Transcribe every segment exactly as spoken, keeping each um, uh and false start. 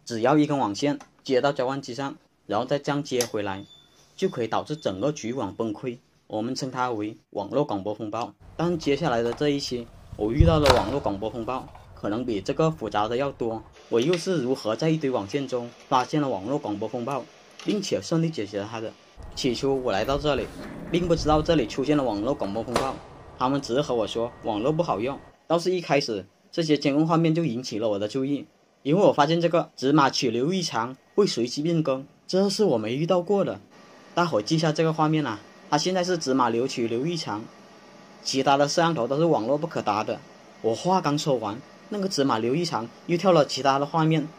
只要一根网线接到交换机上，然后再这样接回来，就可以导致整个局域网崩溃。我们称它为网络广播风暴。但接下来的这一期，我遇到的网络广播风暴可能比这个复杂的要多。我又是如何在一堆网线中发现了网络广播风暴，并且顺利解决了它的？起初我来到这里，并不知道这里出现了网络广播风暴，他们只是和我说网络不好用。倒是一开始这些监控画面就引起了我的注意，因为我发现这个芝麻曲流异常会随机变更，这是我没遇到过的。大伙记下这个画面啊，它现在是芝麻流曲流异常，其他的摄像头都是网络不可达的。我话刚说完，那个芝麻流异常又跳了其他的画面，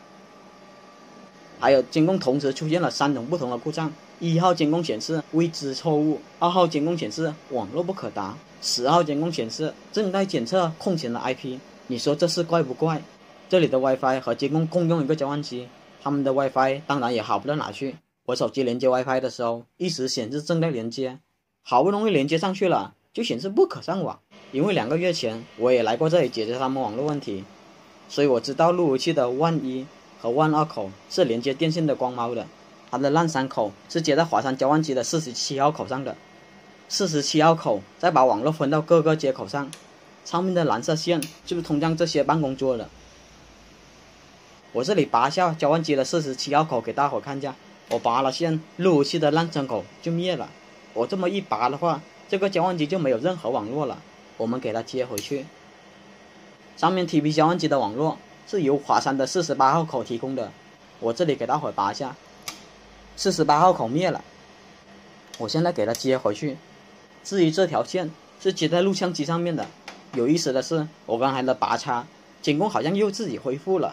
还有监控同时出现了三种不同的故障。一号监控显示未知错误，二号监控显示网络不可达，十号监控显示正在检测空闲的 I P。 你说这是怪不怪？这里的 WiFi 和监控共用一个交换机，他们的 WiFi 当然也好不到哪去。我手机连接 WiFi 的时候，一直显示正在连接，好不容易连接上去了，就显示不可上网。因为两个月前我也来过这里解决他们网络问题，所以我知道路由器的万一和万二口是连接电线的光猫的，它的烂三口是接在华山交换机的四十七号口上的，四十七号口再把网络分到各个接口上，上面的蓝色线就是通向这些办公桌的。我这里拔下交换机的四十七号口给大伙看一下，我拔了线，路由器的烂针口就灭了。我这么一拔的话，这个交换机就没有任何网络了。我们给它接回去。上面 T P 交换机的网络是由华山的四十八号口提供的，我这里给大伙拔一下，四十八号口灭了，我现在给它接回去。至于这条线是接在录像机上面的，有意思的是，我刚才的拔插监控好像又自己恢复了，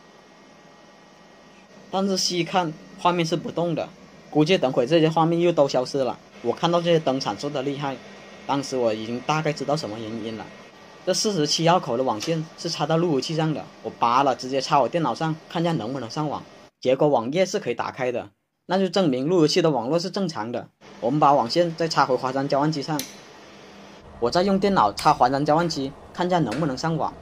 但是细看画面是不动的，估计等会这些画面又都消失了。我看到这些灯闪烁的厉害，当时我已经大概知道什么原因了。这四十七号口的网线是插到路由器上的，我拔了直接插我电脑上，看一下能不能上网。结果网页是可以打开的，那就证明路由器的网络是正常的。我们把网线再插回华山交换机上，我再用电脑插华山交换机，看一下能不能上网。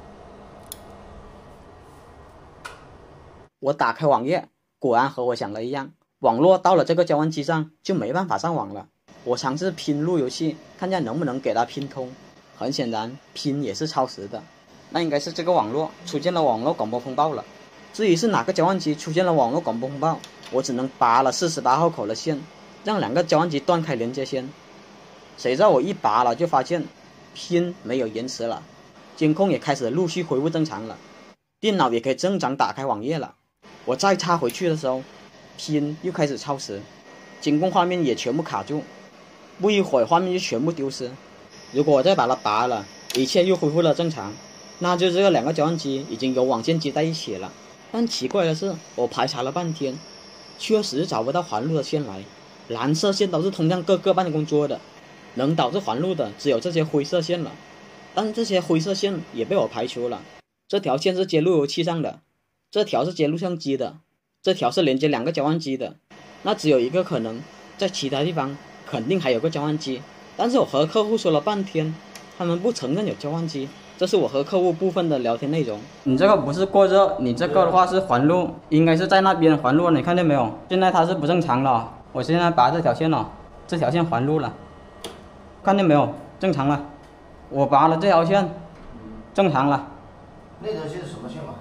我打开网页，果然和我想的一样，网络到了这个交换机上就没办法上网了。我尝试拼路由器，看一下能不能给它拼通。很显然拼也是超时的，那应该是这个网络出现了网络广播风暴了。至于是哪个交换机出现了网络广播风暴，我只能拔了四十八号口的线，让两个交换机断开连接线。谁知道我一拔了就发现拼没有延迟了，监控也开始陆续恢复正常了，电脑也可以正常打开网页了。我再插回去的时候，拼又开始超时，监控画面也全部卡住，不一会儿画面就全部丢失。如果我再把它拔了，一切又恢复了正常，那就这两个交换机已经有网线接在一起了。但奇怪的是，我排查了半天，确实找不到环路的线来，蓝色线都是通向各个办公桌的，能导致环路的只有这些灰色线了。但这些灰色线也被我排除了，这条线是接路由器上的，这条是接录像机的，这条是连接两个交换机的。那只有一个可能，在其他地方肯定还有个交换机，但是我和客户说了半天，他们不承认有交换机。这是我和客户部分的聊天内容。你这个不是过热，你这个的话是环路，应该是在那边环路，你看见没有？现在它是不正常了，我现在拔这条线了，这条线环路了，看见没有？正常了，我拔了这条线，正常了。 那条线是什么线嘛？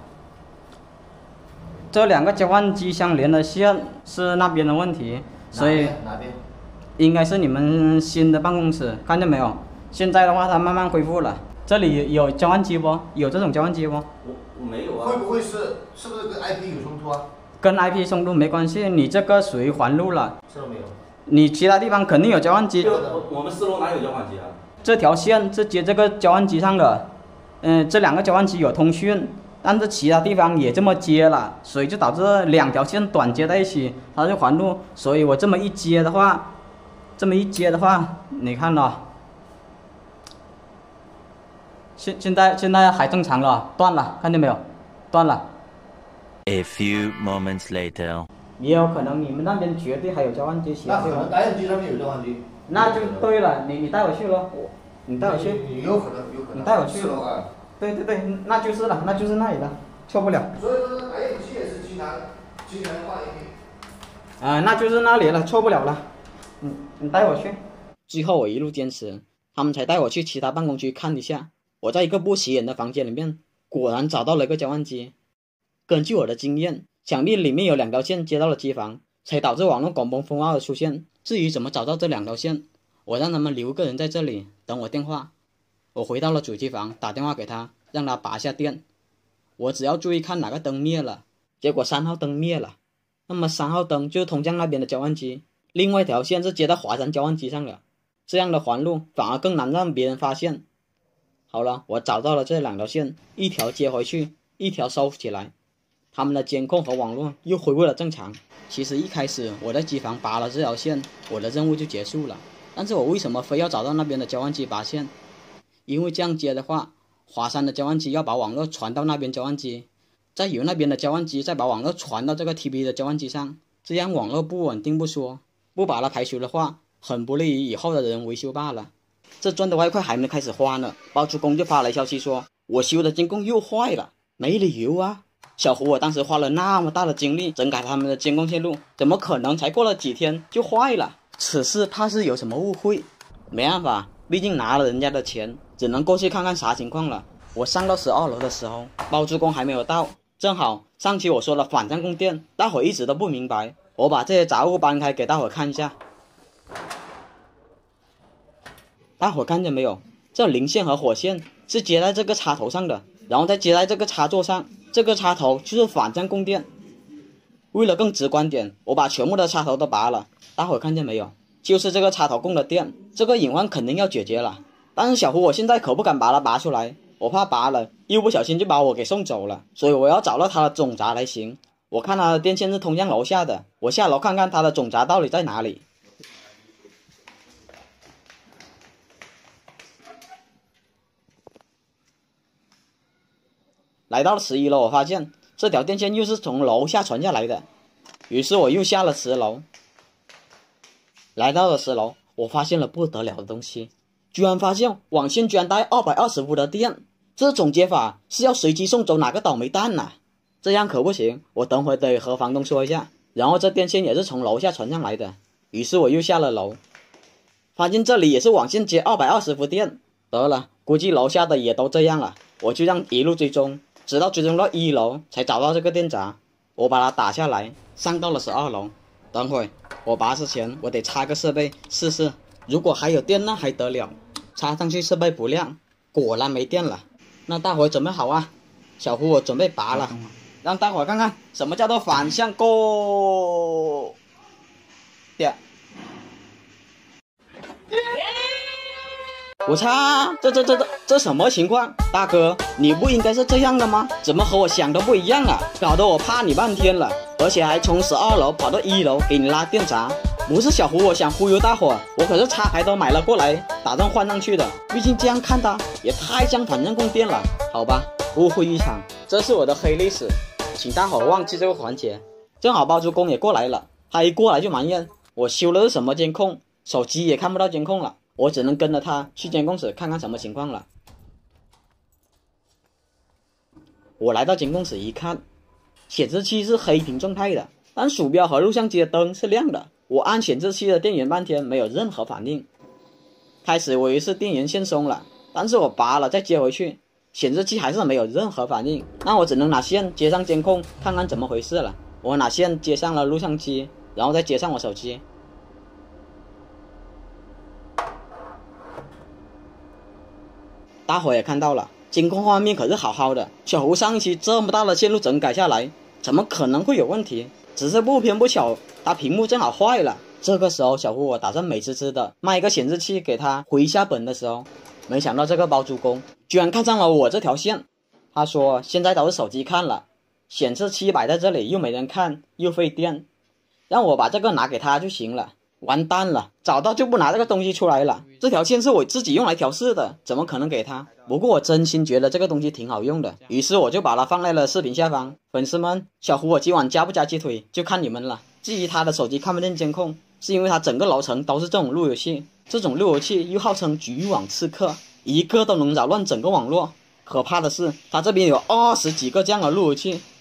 这两个交换机相连的线是那边的问题，所以哪边？ 应该是你们新的办公室，看见没有？现在的话它慢慢恢复了。这里有交换机不？有这种交换机不？ 我我没有啊。会不会是是不是跟 I P 有冲突啊？ 跟 I P 冲突没关系，你这个属于环路了。 这都没有。 你其他地方肯定有交换机。 我我们四楼哪有交换机啊？ 这条线是接这个交换机上的，嗯、呃，这两个交换机有通讯，但是其他地方也这么接了，所以就导致两条线短接在一起，它是环路。所以我这么一接的话，这么一接的话，你看了。现现在现在还正常了，断了，看见没有？断了。 A few moments later， 也有可能你们那边绝对还有交换机，其他地方。 那可能打印机上面有交换机。 那就对了，你你带我去咯，你带我去。 你有可能，有可能。 你带我去。 四楼啊。 对对对，那就是了，那就是那里了，错不了。 所以说打印机。 今年换 A P。 啊、呃，那就是那里了，错不了了。嗯，你带我去。最后我一路坚持，他们才带我去其他办公区看一下。我在一个不起眼的房间里面，果然找到了一个交换机。根据我的经验，想必里面有两条线接到了机房，才导致网络拱崩风暴的出现。至于怎么找到这两条线，我让他们留个人在这里等我电话。我回到了主机房，打电话给他，让他拔下电。我只要注意看哪个灯灭了，结果三号灯灭了，那么三号灯就是通向那边的交换机，另外一条线是接到华山交换机上了。这样的环路反而更难让别人发现。好了，我找到了这两条线，一条接回去，一条收起来。他们的监控和网络又恢复了正常。其实一开始我在机房拔了这条线，我的任务就结束了。但是我为什么非要找到那边的交换机拔线？因为这样接的话，华山的交换机要把网络传到那边交换机，再由那边的交换机再把网络传到这个 T P 的交换机上，这样网络不稳定不说，不把它排除的话，很不利于以后的人维修罢了。这赚的外快还没开始花呢，包租公就发来消息说，我修的监控又坏了。没理由啊，小胡我当时花了那么大的精力整改他们的监控线路，怎么可能才过了几天就坏了？此事怕是有什么误会。没办法，毕竟拿了人家的钱，只能过去看看啥情况了。我上到十二楼的时候，包租公还没有到，正好上期我说了反战供电，大伙一直都不明白，我把这些杂物搬开给大伙看一下。大伙看见没有？这零线和火线是接在这个插头上的，然后再接在这个插座上，这个插头就是反战供电。为了更直观点，我把全部的插头都拔了，大伙看见没有？就是这个插头供的电，这个隐患肯定要解决了。但是小胡我现在可不敢把它拔出来，我怕拔了又不小心就把我给送走了，所以我要找到它的总闸才行。我看它的电线是通向楼下的，我下楼看看它的总闸到底在哪里。来到了十一楼，我发现这条电线又是从楼下传下来的，于是我又下了十楼。来到了十楼，我发现了不得了的东西，居然发现网线居然带二百二十伏的电，这种接法是要随机送走哪个倒霉蛋呐、啊？这样可不行，我等会得和房东说一下。然后这电线也是从楼下传上来的，于是我又下了楼，发现这里也是网线接二百二十伏电。得了，估计楼下的也都这样了，我就这样一路追踪，直到追踪到一楼才找到这个电闸，我把它打下来，上到了十二楼。等会我拔之前，我得插个设备试试，如果还有电那还得了，插上去设备不亮，果然没电了。那大伙准备好啊，小胡我准备拔了，让大伙看看什么叫做反向供电。我擦，这这这这这什么情况？大哥，你不应该是这样的吗？怎么和我想的不一样啊？搞得我怕你半天了，而且还从十二楼跑到一楼给你拉电闸。不是小胡我想忽悠大伙，我可是插排都买了过来，打算换上去的。毕竟这样看它也太像反向供电了，好吧，误会一场，这是我的黑历史，请大伙忘记这个环节。正好包租公也过来了，他一过来就埋怨我修的是什么监控，手机也看不到监控了。我只能跟着他去监控室看看什么情况了。我来到监控室一看，显示器是黑屏状态的，但鼠标和录像机的灯是亮的。我按显示器的电源半天没有任何反应。开始我以为是电源线松了，但是我拔了再接回去，显示器还是没有任何反应。那我只能拿线接上监控看看怎么回事了。我拿线接上了录像机，然后再接上我手机。大伙也看到了，监控画面可是好好的，小胡上一期这么大的线路整改下来，怎么可能会有问题？只是不偏不巧，他屏幕正好坏了。这个时候小胡我打算美滋滋的卖一个显示器给他回一下本的时候，没想到这个包租公居然看上了我这条线。他说现在都是手机看了，显示器摆在这里又没人看又费电，让我把这个拿给他就行了。完蛋了，找到就不拿这个东西出来了。这条线是我自己用来调试的，怎么可能给他？不过我真心觉得这个东西挺好用的，于是我就把它放在了视频下方。粉丝们，小胡我今晚加不加鸡腿就看你们了。至于他的手机看不见监控，是因为他整个楼层都是这种路由器，这种路由器又号称局域网刺客，一个都能扰乱整个网络。可怕的是他这边有二十几个这样的路由器，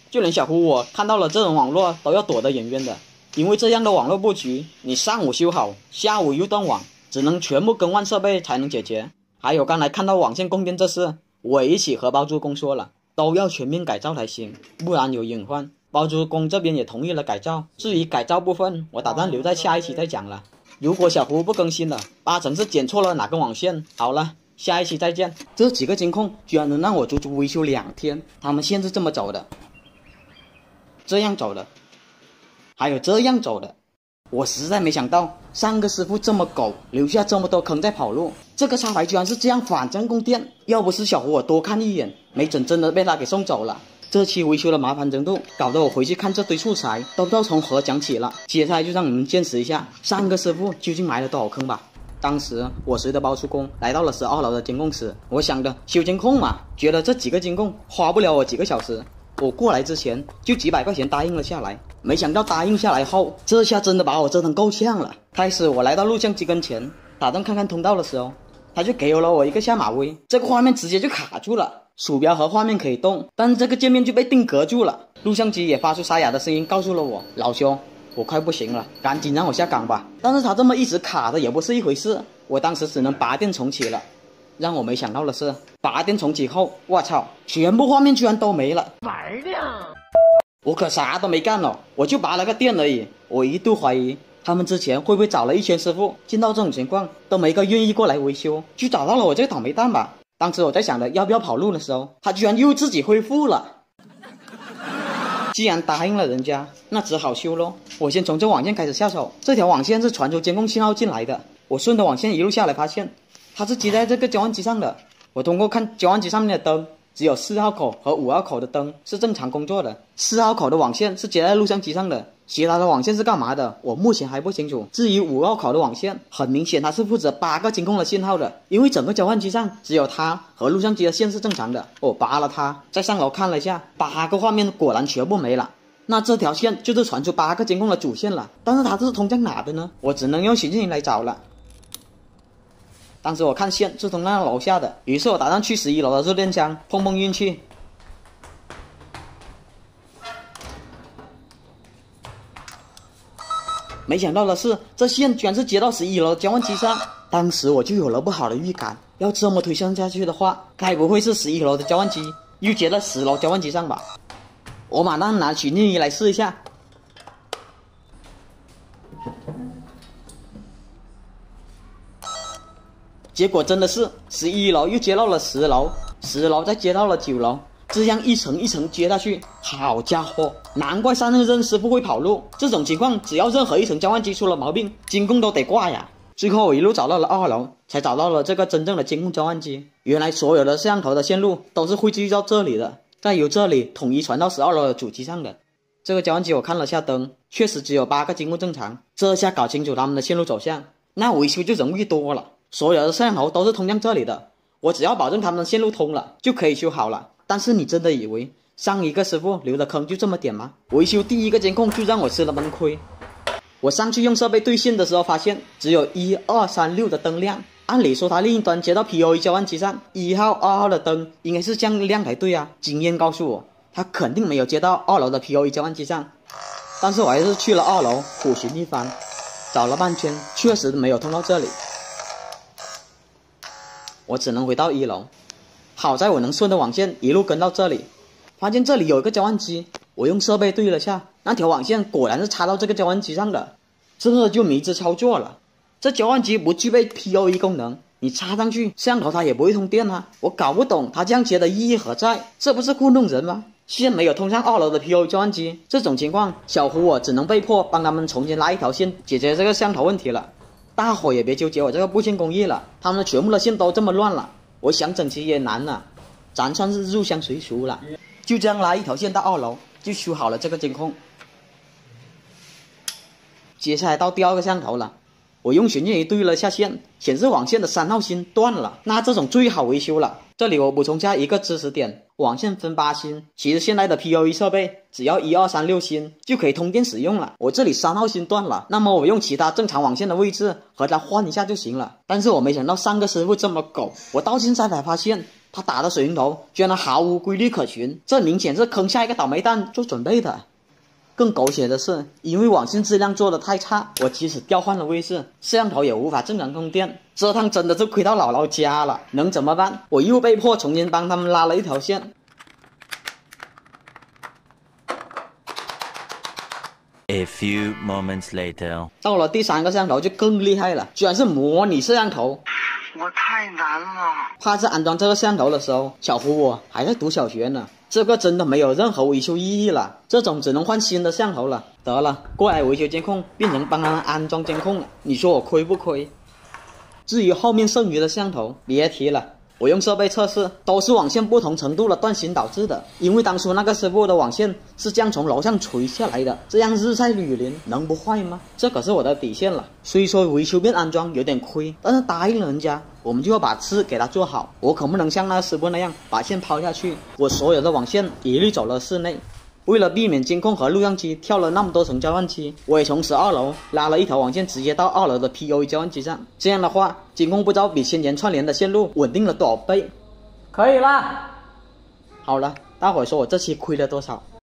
就连小胡我看到了这种网络都要躲得远远的，因为这样的网络布局，你上午修好，下午又断网，只能全部更换设备才能解决。还有刚才看到网线供电这事，我一起和包租公说了，都要全面改造才行，不然有隐患。包租公这边也同意了改造，至于改造部分，我打算留在下一期再讲了。如果小胡不更新了，八成是剪错了哪根网线。好了，下一期再见。这几个监控居然能让我足足维修两天，他们线是这么走的，这样走的，还有这样走的。我实在没想到上个师傅这么狗，留下这么多坑在跑路。这个插排居然是这样反向供电，要不是小胡我多看一眼，没准真的被他给送走了。这期维修的麻烦程度，搞得我回去看这堆素材都不知道从何讲起了。接下来就让你们见识一下上个师傅究竟埋了多少坑吧。当时我随着包租公来到了十二楼的监控室，我想着修监控嘛，觉得这几个监控花不了我几个小时。我过来之前就几百块钱答应了下来，没想到答应下来后，这下真的把我折腾够呛了。开始我来到录像机跟前，打算看看通道的时候，他就给了我一个下马威，这个画面直接就卡住了。鼠标和画面可以动，但是这个界面就被定格住了。录像机也发出沙哑的声音，告诉了我，老兄，我快不行了，赶紧让我下岗吧。但是他这么一直卡的也不是一回事，我当时只能拔电重启了。让我没想到的是，拔电重启后，我操，全部画面居然都没了。玩呢？我可啥都没干了，我就拔了个电而已。我一度怀疑他们之前会不会找了一圈师傅，见到这种情况都没个愿意过来维修，就找到了我这个倒霉蛋吧。当时我在想着要不要跑路的时候，他居然又自己恢复了。既然答应了人家，那只好修咯。我先从这网线开始下手，这条网线是传出监控信号进来的。我顺着网线一路下来，发现它是接在这个交换机上的。我通过看交换机上面的灯，只有四号口和五号口的灯是正常工作的，四号口的网线是接在录像机上的，其他的网线是干嘛的，我目前还不清楚。至于五号口的网线，很明显它是负责八个监控的信号的，因为整个交换机上只有它和录像机的线是正常的。我拔了它，再上楼看了一下，八个画面果然全部没了。那这条线就是传出八个监控的主线了，但是它这是通向哪的呢？我只能用寻迹仪来找了。当时我看线是通向楼下的，于是我打算去十一楼的热电枪碰碰运气。没想到的是，这线居然是接到十一楼的交换机上。当时我就有了不好的预感，要这么推算下去的话，该不会是十一楼的交换机又接到十楼交换机上吧？我马上拿取逆仪来试一下。结果真的是十一楼又接到了十楼，十楼再接到了九楼，这样一层一层接下去，好家伙，难怪上任师傅会跑路。这种情况，只要任何一层交换机出了毛病，监控都得挂呀。最后我一路找到了二楼，才找到了这个真正的监控交换机。原来所有的摄像头的线路都是汇聚到这里的，再由这里统一传到十二楼的主机上的。这个交换机我看了下灯，确实只有八个监控正常。这下搞清楚他们的线路走向，那维修就容易多了。所有的摄像头都是通向这里的，我只要保证他们的线路通了，就可以修好了。但是你真的以为上一个师傅留的坑就这么点吗？维修第一个监控就让我吃了闷亏。我上去用设备对线的时候，发现只有一二三六的灯亮。按理说他另一端接到 P O E 交换机上，一号二号的灯应该是这样亮才对啊。经验告诉我，他肯定没有接到二楼的 P O E 交换机上。但是我还是去了二楼苦寻一番，找了半天，确实没有通到这里。我只能回到一楼，好在我能顺着网线一路跟到这里，发现这里有一个交换机，我用设备对了下，那条网线果然是插到这个交换机上的，这就迷之操作了。这交换机不具备 P O E 功能，你插上去摄像头它也不会通电啊，我搞不懂它这样接的意义何在，这不是糊弄人吗？线没有通上二楼的 P O E 交换机，这种情况小胡我只能被迫帮他们重新拉一条线解决这个摄像头问题了。大伙也别纠结我这个布线工艺了，他们全部的线都这么乱了，我想整齐也难了，咱算是入乡随俗了。就这样拉一条线到二楼，就修好了这个监控。接下来到第二个摄像头了，我用寻迹仪对了下线，显示网线的三号芯断了，那这种最好维修了。这里我补充下一个知识点，网线分八芯，其实现在的 P O E 设备只要一二三六芯就可以通电使用了。我这里三号芯断了，那么我用其他正常网线的位置和它换一下就行了。但是我没想到上个师傅这么狗，我到现在才发现他打的水龙头居然毫无规律可循，这明显是坑下一个倒霉蛋做准备的。更狗血的是，因为网线质量做的太差，我即使调换了位置，摄像头也无法正常供电。这趟真的是亏到姥姥家了，能怎么办？我又被迫重新帮他们拉了一条线。 A few moments later， 到了第三个摄像头就更厉害了，居然是模拟摄像头。 我太难了。 怕是安装这个摄像头的时候，小胡我还在读小学呢。这个真的没有任何维修意义了，这种只能换新的摄像头了。得了，过来维修监控，变成帮他们安装监控了，你说我亏不亏？至于后面剩余的摄像头，别提了。我用设备测试，都是网线不同程度的断芯导致的。因为当初那个师傅的网线是这样从楼上垂下来的，这样日晒雨淋能不坏吗？这可是我的底线了。虽说维修变安装有点亏，但是答应了人家，我们就要把事给他做好。我可不能像那个师傅那样把线抛下去，我所有的网线一律走了室内。为了避免监控和录像机跳了那么多层交换机，我也从十二楼拉了一条网线直接到二楼的 P O E 交换机上。这样的话，监控不知道比先前串联的线路稳定了多少倍。可以啦。好了，大伙说我这期亏了多少？